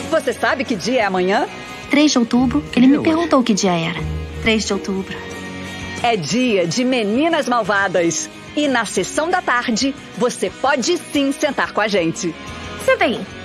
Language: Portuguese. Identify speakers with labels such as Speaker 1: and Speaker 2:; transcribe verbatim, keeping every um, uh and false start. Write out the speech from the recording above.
Speaker 1: Você sabe que dia é amanhã?
Speaker 2: três de outubro. Ele me perguntou que dia era. três de outubro.
Speaker 1: É dia de Meninas Malvadas. E na sessão da tarde, você pode sim sentar com a gente.
Speaker 2: Senta aí.